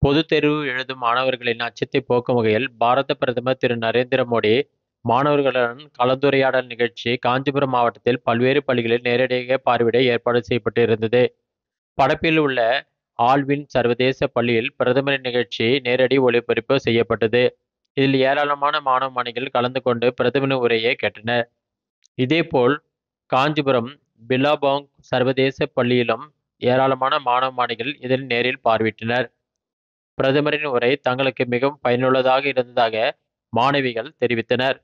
பொதுத் தேர்வு எழுதும் மாணவர்களின் அச்சத்தை போக்கும் வகையில் பாரத பிரதமர் திரு நரேந்திர மோடி மாணவர்களுடன் கலந்துரையாடல் நிகழ்ச்சி காஞ்சிபுரம் மாவட்டத்தில் பல்வேறு பள்ளிகளில் நேரடியாக பார்வையிட ஏற்பாடு செய்யப்பட்டு இருந்தது. படப்பில் உள்ள ஆல்வின் சர்வதேச பள்ளியில் பிரதமரின் நிகழ்ச்சி நேரடி ஒளிபரப்பு செய்யப்பட்டது. இதில் ஏராளமான மாணவ மாணவிகள் கலந்து கொண்டு பிரதமரின் உரையை கேட்டனர். இதேபோல் காஞ்சிபுரம் பில்லாபாங் சர்வதேச பள்ளியிலும் ஏராளமான மாணவ மாணவிகள் இதில் நேரில் பார்வையிட்டனர். பிரதமரின் உரை தங்களுக்கு மிகவும் பயனுள்ளதாக இருந்ததாக மாணவிகள் தெரிவித்தனர்.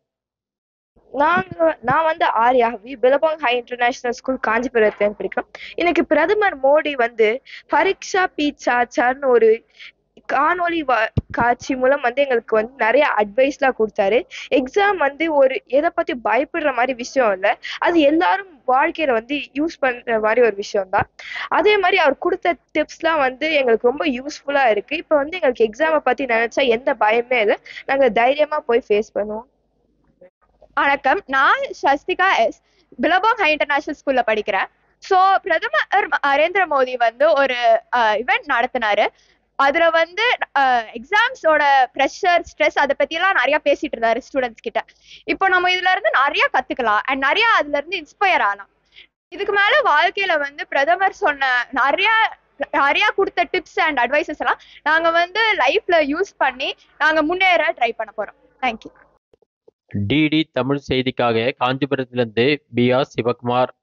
நான் வந்து Aryavi Billabong high international school காஞ்சிபுரத்துல படிக்கிறோம். இன்னைக்கு பிரதமர் மோடி வந்து பரீட்சா பீ சார்னு ஒரு காணொலி காட்சி மூலம் வந்து எங்களுக்கு வந்து நிறைய அட்வைஸ்லாம் கொடுத்தாரு. எக்ஸாம் வந்து ஒரு எதை பத்தி பயப்படுற மாதிரி விஷயம் இல்லை, அது எல்லாரும் வாழ்க்கையில வந்து யூஸ் பண்ற மாதிரி ஒரு விஷயம் தான். அதே மாதிரி அவர் கொடுத்த டிப்ஸ்லாம் வந்து எங்களுக்கு ரொம்ப யூஸ்ஃபுல்லா இருக்கு. இப்போ வந்து எங்களுக்கு எக்ஸாமை பத்தி நினைச்சா எந்த பயமே இல்லை, நாங்க தைரியமா போய் ஃபேஸ் பண்ணுவோம். வணக்கம், நான் Shasthika S Billabong high international ஸ்கூல்ல படிக்கிறேன். ஸோ பிரதமர் நரேந்திர மோடி வந்து ஒரு இவெண்ட் நடத்தினாரு. அதுல வந்து எக்ஸாம்ஸோட ப்ரெஷர், ஸ்ட்ரெஸ் அதை பத்தியெல்லாம் நிறைய பேசிட்டு இருந்தாரு ஸ்டூடெண்ட்ஸ் கிட்ட. இப்போ நம்ம இதுல இருந்து நிறைய கத்துக்கலாம் அண்ட் நிறைய அதுல இருந்து இன்ஸ்பயர் ஆகலாம். இதுக்கு மேல வாழ்க்கையில வந்து பிரதமர் சொன்ன நிறைய கொடுத்த டிப்ஸ் அண்ட் அட்வைசஸ் எல்லாம் நாங்க வந்து லைஃப்ல யூஸ் பண்ணி நாங்க முன்னேற ட்ரை பண்ண போறோம். தேங்க்யூ. டிடி தமிழ் செய்திக்காக காஞ்சிபுரத்திலிருந்து பி.ஆர். சிவகுமார்.